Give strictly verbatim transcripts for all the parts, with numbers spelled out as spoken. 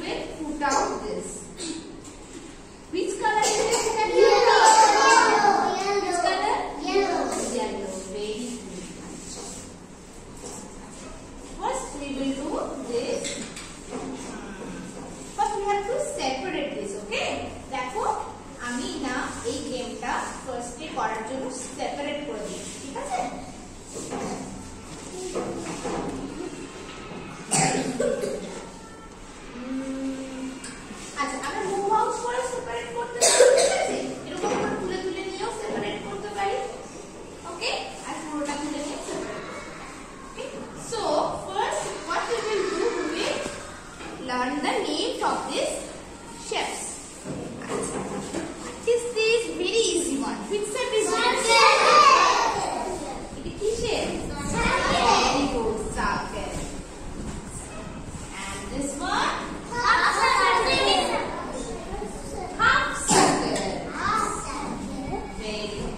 will put out this. Which color is this? Yellow. Which color? Yellow. Yellow. Very good. First we will do this. First we have to separate this. Okay? Therefore, আমি না এই গেমটা ফার্স্টে করার জন্য separate করে দিয়েছি। ঠিক আছে? আচ্ছা, আমরা মুভ আউট করে সেপারেট করতে পারি। ঠিক আছে? এরকম করে তুলে তুলে নিয়েও সেপারেট করতে পারি। ওকে? আর পুরোটা তুলে নিয়ে সেপারেট করতে পারি। Okay? So, first what we will do, we will learn the names of these shapes. Is this very easy one? Which shape is this? It is which shape? Very good, circle. And this one? Half circle. Half circle. Very good.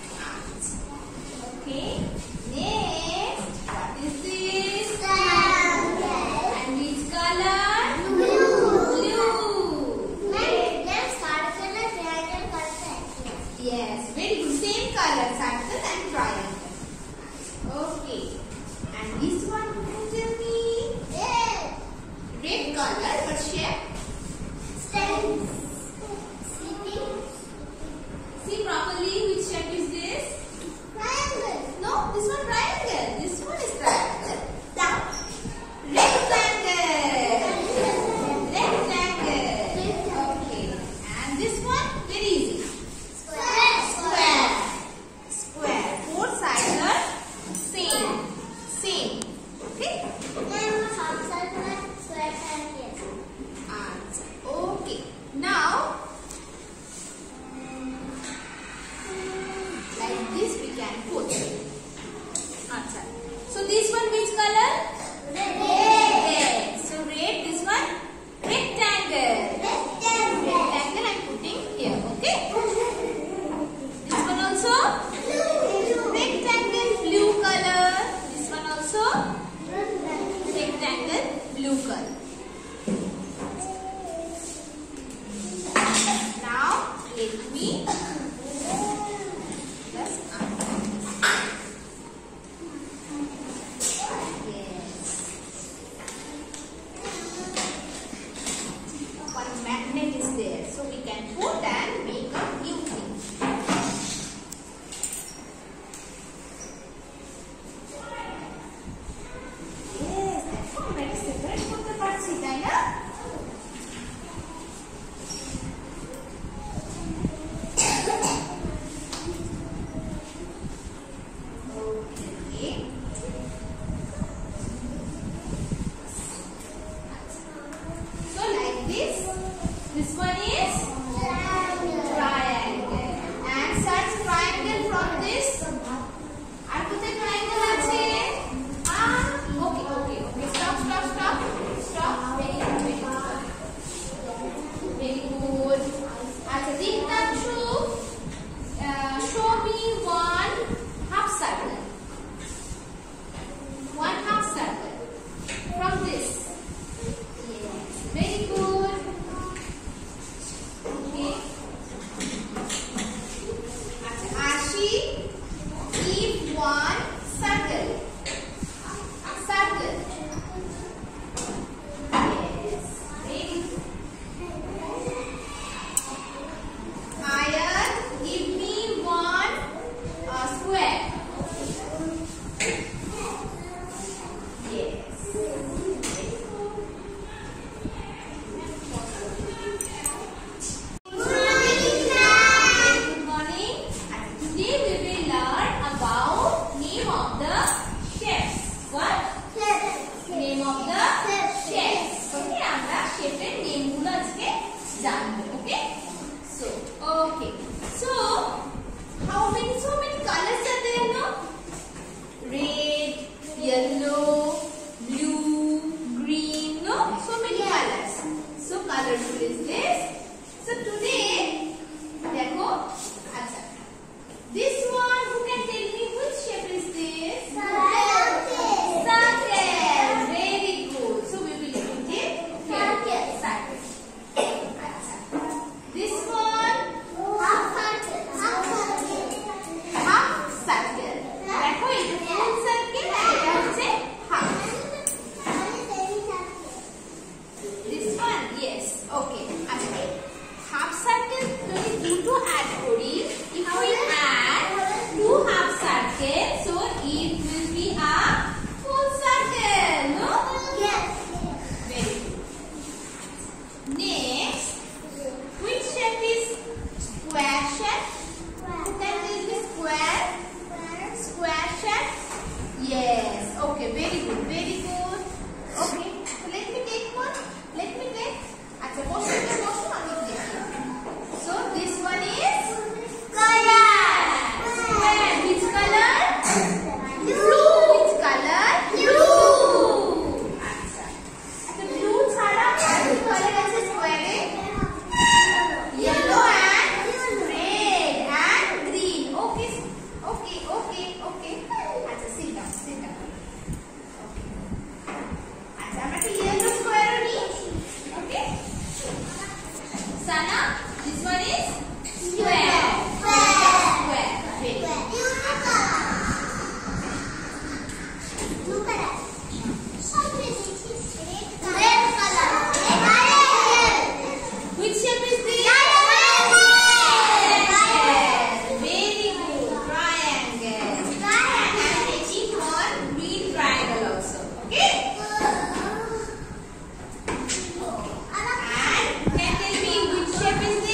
Okay. Next, what is this? And which color? Blue. Yes, very good. Same color, circle and triangle. Okay. And this one, you can tell me? Red. Red color, what shape? See properly, which shape is this? Triangle. No, this one triangle. This one is triangle. Down. Rectangle. Rectangle. Okay. And this one, very easy. Square. Square. Four sides are same. Same. Okay? Answer. Okay. Now, like this we can put. Answer. So this one which color? Red. So red, this one? Rectangle. Rectangle I'm putting here. Okay? This one also? Rectangle, blue color. This one also? Rectangle, blue color. Now, let me just untie this. Yes. One magnet is there, so we can put and make a new thing. Yes, that's all. Let's separate করতে পারছি, তাই না? Okay. So like this, this one is triangle. And such triangle from this. আর কোথায় triangle আছে? Ah, okay, okay, okay. Stop, stop, stop. Stop. Very good, very good. Very good. আচ্ছা, Diktanshu, uh, show me one half circle. One half circle from this. Yes, very good. Okay. Achha, Ashi, keep one circle. Circle. Yes, very good. Ayan, give me one uh, square. Yes. Good morning. And today we will learn about name of the shapes. What? Name of the shapes. Okay, আমরা shape-এর name গুলো আজকে জানবো. Okay? So, okay. So, how many so many colors are there, no? Red, yellow, blue, green, no? So many colors. So colorful is this. So today, देखो, अच्छा. This one, who can tell me which shape is this? Circle. Very good. So we will put it here. Circle. Sana? This one is square. Square. Very good. Which shape is this? Very good. Triangle. And I'm taking one green triangle also. Okay? And can tell me which shape is this?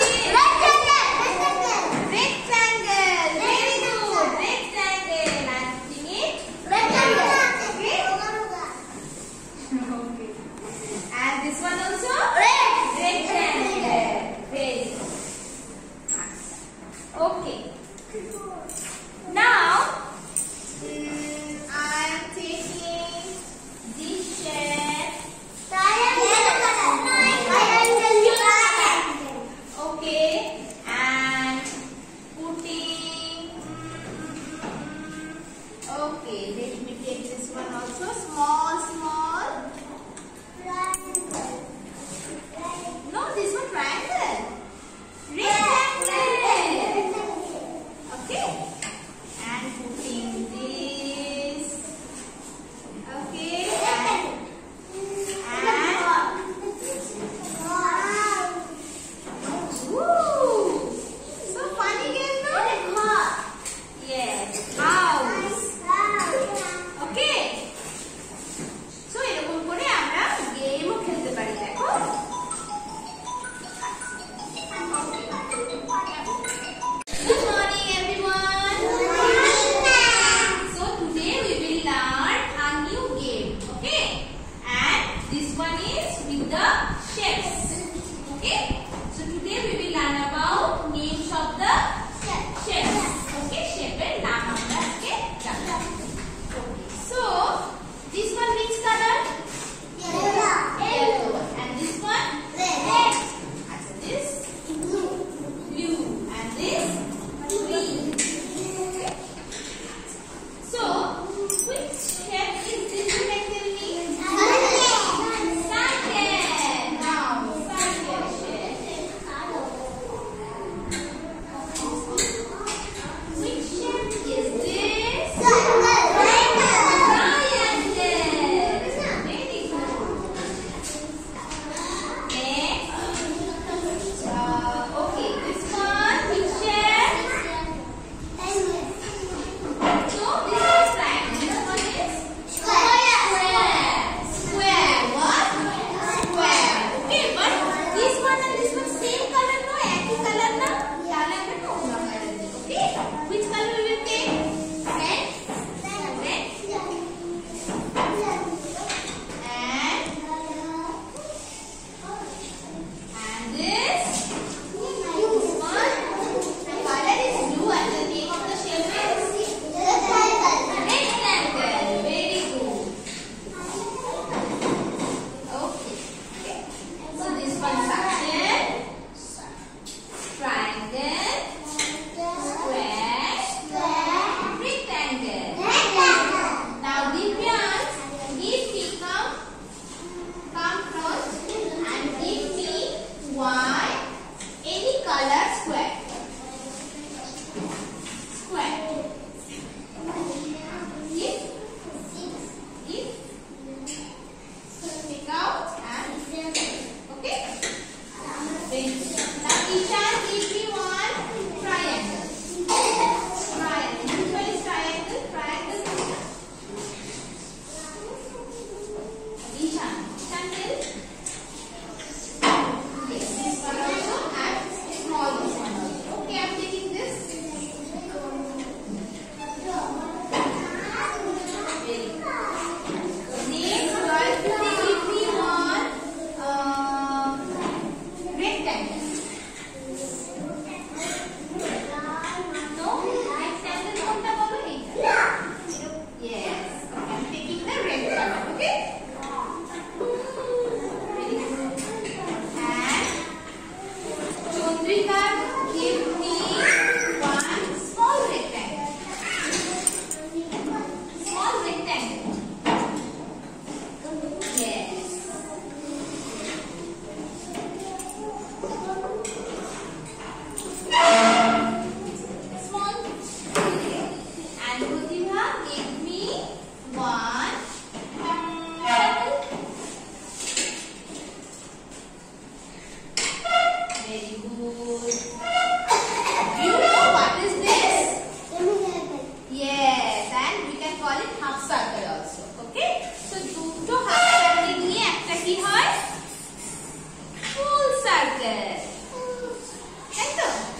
circle. Right?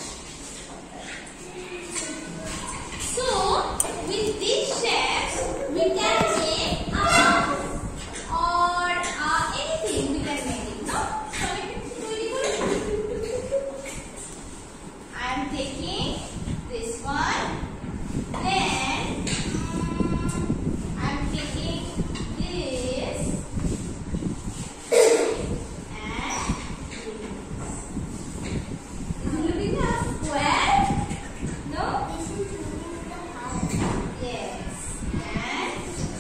So with these shapes we can make a or uh, anything we can make it. No? So very good. I am taking this one. Then I am taking this and this. Is it looking a square? No? Yes. And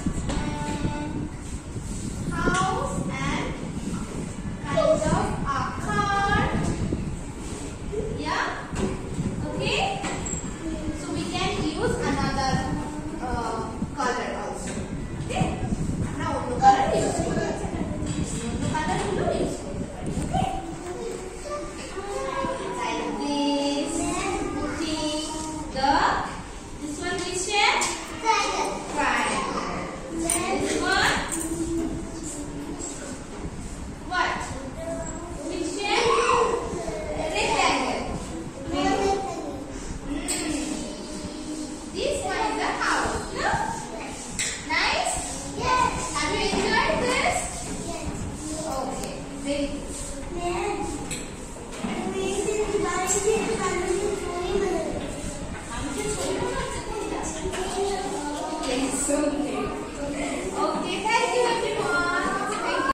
house and kind of a car. Yeah? Okay? So we can use another uh, color also. Okay? Now blue color use color. Blue color blue use color. Okay? Like this. Putting the this one which shape? Triangle. This one what? Which shape? Rectangle. Hmm. This one is a house. No? Nice? Have you enjoyed this? Okay. Very good. Yes, okay. Okay, thank you.